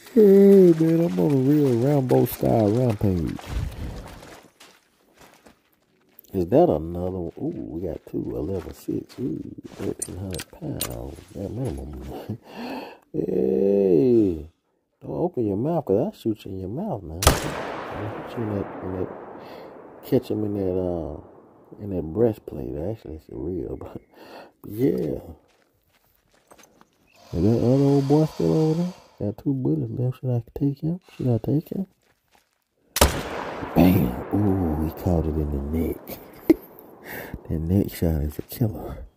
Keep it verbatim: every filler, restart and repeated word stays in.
Hey man, I'm on a real Rambo style rampage. Is that another one? Ooh, we got two, eleven, six. Ooh, thirteen hundred pounds. That minimum. Hey, don't open your mouth, because I shoot you in your mouth, man. I shoot you in that, in that, catch him in that, uh, in that breastplate. Actually, it's real, but yeah. Is that other old boy still over there? Got two bullets left. Should I take him? Should I take him? Bam! Ooh, he caught it in the neck. That neck shot is a killer.